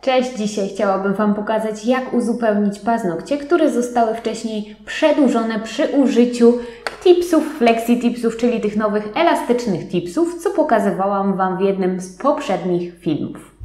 Cześć, dzisiaj chciałabym Wam pokazać, jak uzupełnić paznokcie, które zostały wcześniej przedłużone przy użyciu tipsów, flexi tipsów, czyli tych nowych elastycznych tipsów, co pokazywałam Wam w jednym z poprzednich filmów.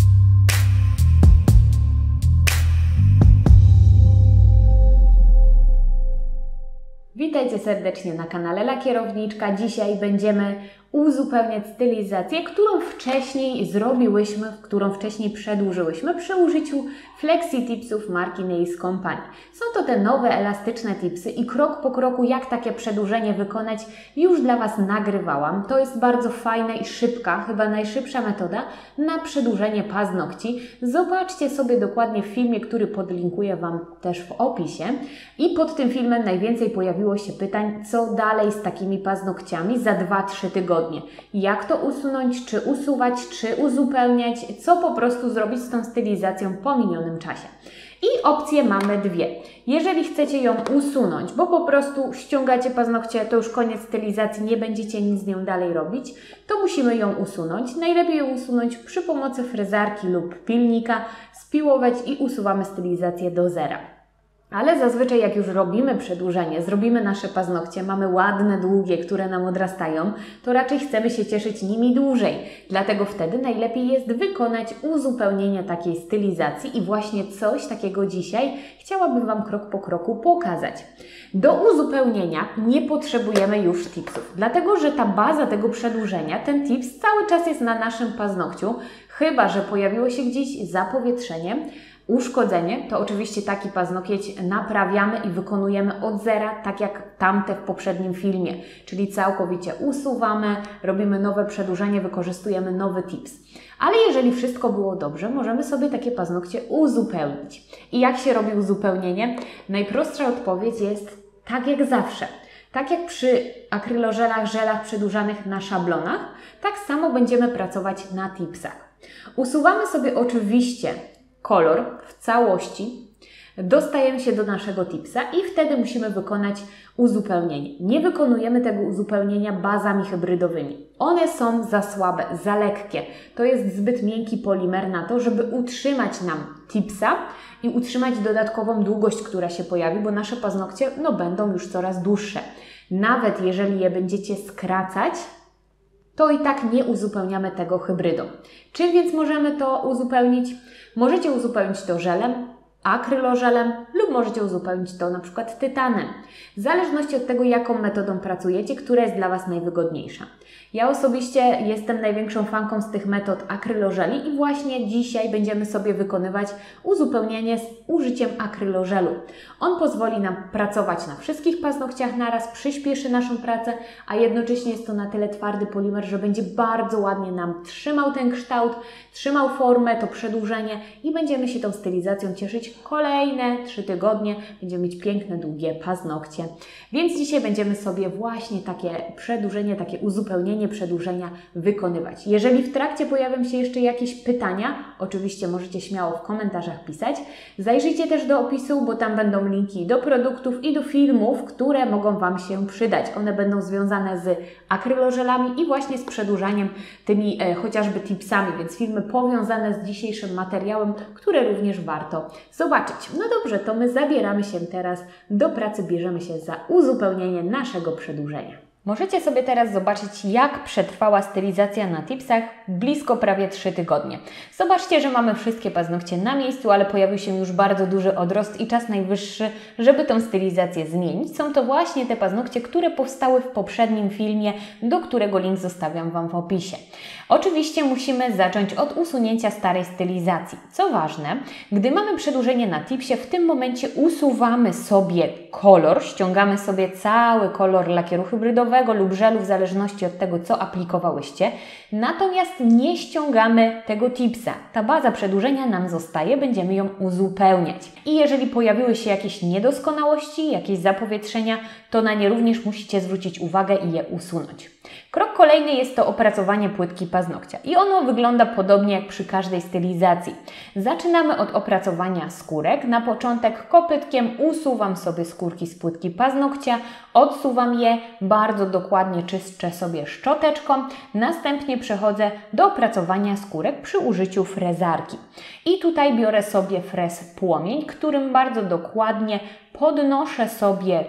Witajcie serdecznie na kanale Lakierowniczka. Dzisiaj będziemy uzupełniać stylizację, którą wcześniej zrobiłyśmy, którą wcześniej przedłużyłyśmy przy użyciu flexi tipsów marki Nails Company. Są to te nowe elastyczne tipsy i krok po kroku, jak takie przedłużenie wykonać, już dla Was nagrywałam. To jest bardzo fajna i szybka, chyba najszybsza metoda na przedłużenie paznokci. Zobaczcie sobie dokładnie w filmie, który podlinkuję Wam też w opisie. I pod tym filmem najwięcej pojawiło się pytań, co dalej z takimi paznokciami za 2-3 tygodnie. Jak to usunąć, czy usuwać, czy uzupełniać, co po prostu zrobić z tą stylizacją po minionym czasie. I opcje mamy dwie. Jeżeli chcecie ją usunąć, bo po prostu ściągacie paznokcie, to już koniec stylizacji, nie będziecie nic z nią dalej robić, to musimy ją usunąć. Najlepiej ją usunąć przy pomocy frezarki lub pilnika, spiłować i usuwamy stylizację do zera. Ale zazwyczaj jak już robimy przedłużenie, zrobimy nasze paznokcie, mamy ładne, długie, które nam odrastają, to raczej chcemy się cieszyć nimi dłużej. Dlatego wtedy najlepiej jest wykonać uzupełnienie takiej stylizacji i właśnie coś takiego dzisiaj chciałabym Wam krok po kroku pokazać. Do uzupełnienia nie potrzebujemy już tipsów, dlatego że ta baza tego przedłużenia, ten tips cały czas jest na naszym paznokciu, chyba że pojawiło się gdzieś zapowietrzenie, uszkodzenie, to oczywiście taki paznokieć naprawiamy i wykonujemy od zera, tak jak tamte w poprzednim filmie, czyli całkowicie usuwamy, robimy nowe przedłużenie, wykorzystujemy nowy tips. Ale jeżeli wszystko było dobrze, możemy sobie takie paznokcie uzupełnić. I jak się robi uzupełnienie? Najprostsza odpowiedź jest tak jak zawsze. Tak jak przy akrylożelach, żelach przedłużanych na szablonach, tak samo będziemy pracować na tipsach. Usuwamy sobie oczywiście kolor w całości, dostajemy się do naszego tipsa i wtedy musimy wykonać uzupełnienie. Nie wykonujemy tego uzupełnienia bazami hybrydowymi. One są za słabe, za lekkie. To jest zbyt miękki polimer na to, żeby utrzymać nam tipsa i utrzymać dodatkową długość, która się pojawi, bo nasze paznokcie będą już coraz dłuższe. Nawet jeżeli je będziecie skracać, to i tak nie uzupełniamy tego hybrydą. Czym więc możemy to uzupełnić? Możecie uzupełnić to żelem, akrylożelem lub możecie uzupełnić to na przykład tytanem. W zależności od tego, jaką metodą pracujecie, która jest dla Was najwygodniejsza. Ja osobiście jestem największą fanką z tych metod akrylożeli i właśnie dzisiaj będziemy sobie wykonywać uzupełnienie z użyciem akrylożelu. On pozwoli nam pracować na wszystkich paznokciach naraz, przyspieszy naszą pracę, a jednocześnie jest to na tyle twardy polimer, że będzie bardzo ładnie nam trzymał ten kształt, trzymał formę, to przedłużenie i będziemy się tą stylizacją cieszyć kolejne 3 tygodnie. Będziemy mieć piękne, długie paznokcie. Więc dzisiaj będziemy sobie właśnie takie przedłużenie, takie uzupełnienie przedłużenia wykonywać. Jeżeli w trakcie pojawią się jeszcze jakieś pytania, oczywiście możecie śmiało w komentarzach pisać. Zajrzyjcie też do opisu, bo tam będą linki do produktów i do filmów, które mogą Wam się przydać. One będą związane z akrylożelami i właśnie z przedłużaniem tymi chociażby tipsami, więc filmy powiązane z dzisiejszym materiałem, które również warto zobaczyć. No dobrze, to my zabieramy się teraz do pracy, bierzemy się za uzupełnienie naszego przedłużenia. Możecie sobie teraz zobaczyć, jak przetrwała stylizacja na tipsach blisko prawie 3 tygodnie. Zobaczcie, że mamy wszystkie paznokcie na miejscu, ale pojawił się już bardzo duży odrost i czas najwyższy, żeby tą stylizację zmienić. Są to właśnie te paznokcie, które powstały w poprzednim filmie, do którego link zostawiam Wam w opisie. Oczywiście musimy zacząć od usunięcia starej stylizacji. Co ważne, gdy mamy przedłużenie na tipsie, w tym momencie usuwamy sobie kolor, ściągamy sobie cały kolor lakieru hybrydowego lub żelu w zależności od tego, co aplikowałyście. Natomiast nie ściągamy tego tipsa. Ta baza przedłużenia nam zostaje, będziemy ją uzupełniać. I jeżeli pojawiły się jakieś niedoskonałości, jakieś zapowietrzenia, to na nie również musicie zwrócić uwagę i je usunąć. Krok kolejny jest to opracowanie płytki paznokcia i ono wygląda podobnie jak przy każdej stylizacji. Zaczynamy od opracowania skórek. Na początek kopytkiem usuwam sobie skórki z płytki paznokcia, odsuwam je, bardzo dokładnie czyszczę sobie szczoteczką, następnie przechodzę do opracowania skórek przy użyciu frezarki. I tutaj biorę sobie frez płomień, którym bardzo dokładnie podnoszę sobie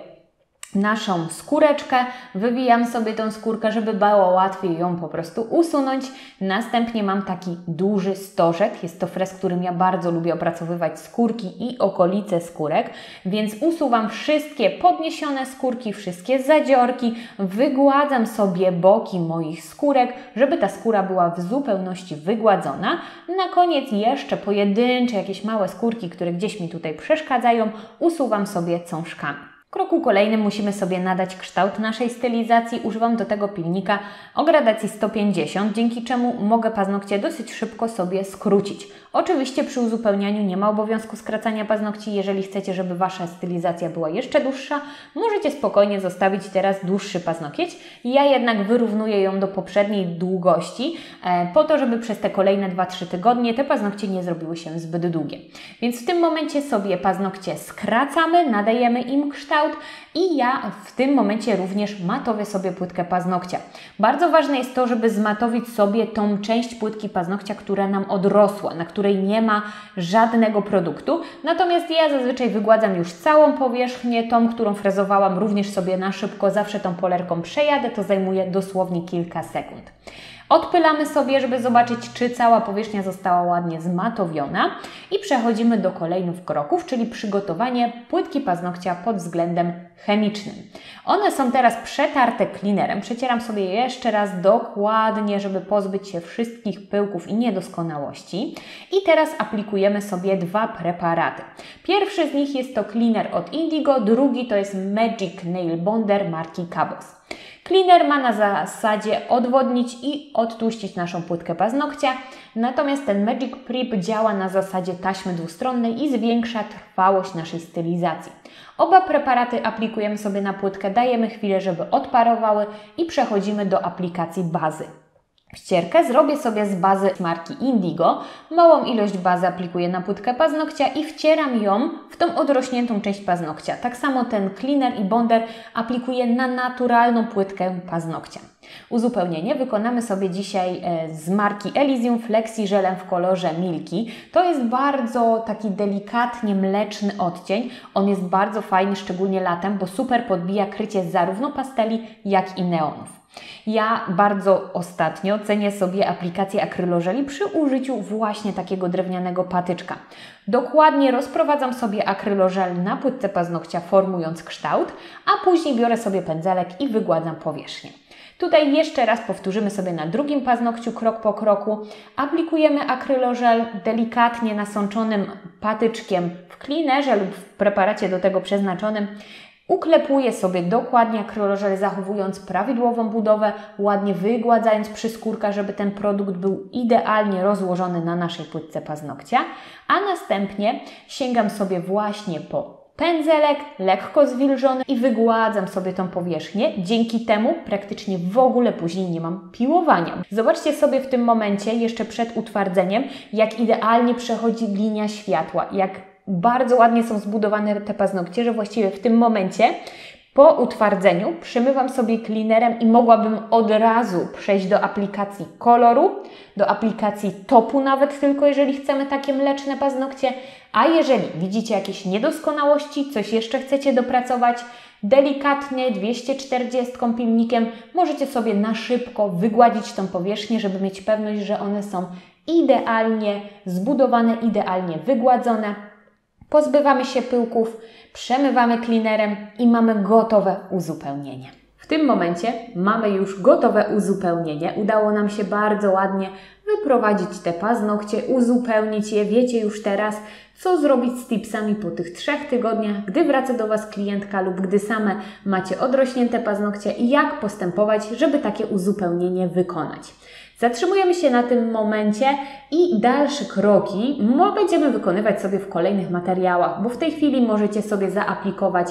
naszą skóreczkę, wywijam sobie tą skórkę, żeby było łatwiej ją po prostu usunąć. Następnie mam taki duży stożek, jest to frez, którym ja bardzo lubię opracowywać skórki i okolice skórek, więc usuwam wszystkie podniesione skórki, wszystkie zadziorki, wygładzam sobie boki moich skórek, żeby ta skóra była w zupełności wygładzona. Na koniec jeszcze pojedyncze jakieś małe skórki, które gdzieś mi tutaj przeszkadzają, usuwam sobie cążkami. W kroku kolejnym musimy sobie nadać kształt naszej stylizacji. Używam do tego pilnika o gradacji 150, dzięki czemu mogę paznokcie dosyć szybko sobie skrócić. Oczywiście przy uzupełnianiu nie ma obowiązku skracania paznokci. Jeżeli chcecie, żeby Wasza stylizacja była jeszcze dłuższa, możecie spokojnie zostawić teraz dłuższy paznokieć. Ja jednak wyrównuję ją do poprzedniej długości, po to, żeby przez te kolejne 2-3 tygodnie te paznokcie nie zrobiły się zbyt długie. Więc w tym momencie sobie paznokcie skracamy, nadajemy im kształt i ja w tym momencie również matowię sobie płytkę paznokcia. Bardzo ważne jest to, żeby zmatowić sobie tą część płytki paznokcia, która nam odrosła, na której nie ma żadnego produktu. Natomiast ja zazwyczaj wygładzam już całą powierzchnię, tą, którą frezowałam, również sobie na szybko, zawsze tą polerką przejadę, to zajmuje dosłownie kilka sekund. Odpylamy sobie, żeby zobaczyć, czy cała powierzchnia została ładnie zmatowiona i przechodzimy do kolejnych kroków, czyli przygotowanie płytki paznokcia pod względem chemicznym. One są teraz przetarte cleanerem. Przecieram sobie jeszcze raz dokładnie, żeby pozbyć się wszystkich pyłków i niedoskonałości. I teraz aplikujemy sobie dwa preparaty. Pierwszy z nich jest to cleaner od Indigo, drugi to jest Magic Nail Bonder marki Cabos. Cleaner ma na zasadzie odwodnić i odtłuścić naszą płytkę paznokcia, natomiast ten Magic Prep działa na zasadzie taśmy dwustronnej i zwiększa trwałość naszej stylizacji. Oba preparaty aplikujemy sobie na płytkę, dajemy chwilę, żeby odparowały i przechodzimy do aplikacji bazy. Ścierkę zrobię sobie z bazy marki Indigo. Małą ilość bazy aplikuję na płytkę paznokcia i wcieram ją w tą odrośniętą część paznokcia. Tak samo ten cleaner i bonder aplikuję na naturalną płytkę paznokcia. Uzupełnienie wykonamy sobie dzisiaj z marki Elysium Flexi żelem w kolorze Milky. To jest bardzo taki delikatnie mleczny odcień. On jest bardzo fajny, szczególnie latem, bo super podbija krycie zarówno pasteli, jak i neonów. Ja bardzo ostatnio cenię sobie aplikację akrylożeli przy użyciu właśnie takiego drewnianego patyczka. Dokładnie rozprowadzam sobie akrylożel na płytce paznokcia, formując kształt, a później biorę sobie pędzelek i wygładzam powierzchnię. Tutaj jeszcze raz powtórzymy sobie na drugim paznokciu krok po kroku. Aplikujemy akrylożel delikatnie nasączonym patyczkiem w cleanerze lub w preparacie do tego przeznaczonym. Uklepuję sobie dokładnie akrylożel, zachowując prawidłową budowę, ładnie wygładzając przyskórka, żeby ten produkt był idealnie rozłożony na naszej płytce paznokcia, a następnie sięgam sobie właśnie po pędzelek, lekko zwilżony i wygładzam sobie tą powierzchnię. Dzięki temu praktycznie w ogóle później nie mam piłowania. Zobaczcie sobie w tym momencie, jeszcze przed utwardzeniem, jak idealnie przechodzi linia światła, jak bardzo ładnie są zbudowane te paznokcie, że właściwie w tym momencie po utwardzeniu przymywam sobie cleanerem i mogłabym od razu przejść do aplikacji koloru, do aplikacji topu nawet tylko, jeżeli chcemy takie mleczne paznokcie, a jeżeli widzicie jakieś niedoskonałości, coś jeszcze chcecie dopracować, delikatnie 240 pilnikiem możecie sobie na szybko wygładzić tą powierzchnię, żeby mieć pewność, że one są idealnie zbudowane, idealnie wygładzone. Pozbywamy się pyłków, przemywamy cleanerem i mamy gotowe uzupełnienie. W tym momencie mamy już gotowe uzupełnienie. Udało nam się bardzo ładnie wyprowadzić te paznokcie, uzupełnić je. Wiecie już teraz, co zrobić z tipsami po tych 3 tygodniach, gdy wraca do Was klientka lub gdy same macie odrośnięte paznokcie i jak postępować, żeby takie uzupełnienie wykonać. Zatrzymujemy się na tym momencie i dalsze kroki będziemy wykonywać sobie w kolejnych materiałach, bo w tej chwili możecie sobie zaaplikować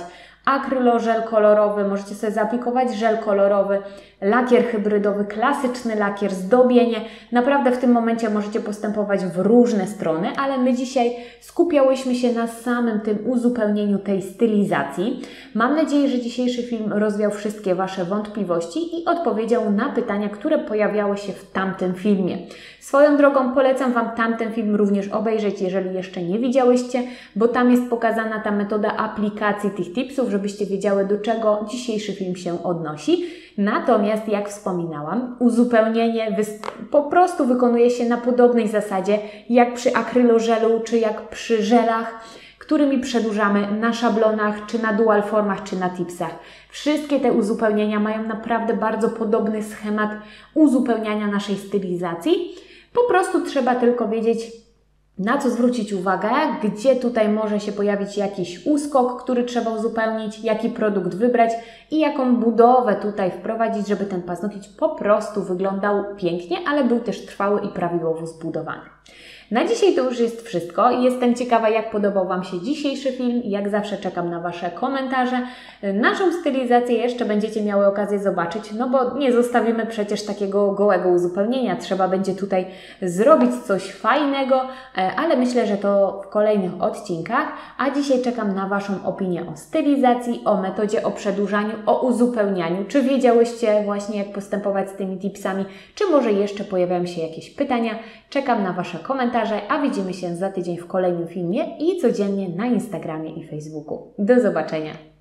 akrylożel kolorowy, możecie sobie zaaplikować żel kolorowy, lakier hybrydowy, klasyczny lakier, zdobienie. Naprawdę w tym momencie możecie postępować w różne strony, ale my dzisiaj skupiałyśmy się na samym tym uzupełnieniu tej stylizacji. Mam nadzieję, że dzisiejszy film rozwiał wszystkie Wasze wątpliwości i odpowiedział na pytania, które pojawiały się w tamtym filmie. Swoją drogą polecam Wam tamten film również obejrzeć, jeżeli jeszcze nie widziałyście, bo tam jest pokazana ta metoda aplikacji tych tipsów, żebyście wiedziały, do czego dzisiejszy film się odnosi. Natomiast, jak wspominałam, uzupełnienie po prostu wykonuje się na podobnej zasadzie jak przy akrylożelu, czy jak przy żelach, którymi przedłużamy na szablonach, czy na dual formach, czy na tipsach. Wszystkie te uzupełnienia mają naprawdę bardzo podobny schemat uzupełniania naszej stylizacji. Po prostu trzeba tylko wiedzieć, na co zwrócić uwagę, gdzie tutaj może się pojawić jakiś uskok, który trzeba uzupełnić, jaki produkt wybrać i jaką budowę tutaj wprowadzić, żeby ten paznokieć po prostu wyglądał pięknie, ale był też trwały i prawidłowo zbudowany. Na dzisiaj to już jest wszystko. Jestem ciekawa, jak podobał Wam się dzisiejszy film. Jak zawsze czekam na Wasze komentarze. Naszą stylizację jeszcze będziecie miały okazję zobaczyć, no bo nie zostawimy przecież takiego gołego uzupełnienia. Trzeba będzie tutaj zrobić coś fajnego, ale myślę, że to w kolejnych odcinkach. A dzisiaj czekam na Waszą opinię o stylizacji, o metodzie, o przedłużaniu, o uzupełnianiu. Czy wiedziałyście właśnie, jak postępować z tymi tipsami, czy może jeszcze pojawiają się jakieś pytania? Czekam na Wasze komentarze, a widzimy się za tydzień w kolejnym filmie i codziennie na Instagramie i Facebooku. Do zobaczenia!